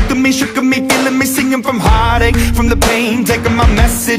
shook of me, feeling me, singing from heartache, from the pain, taking my message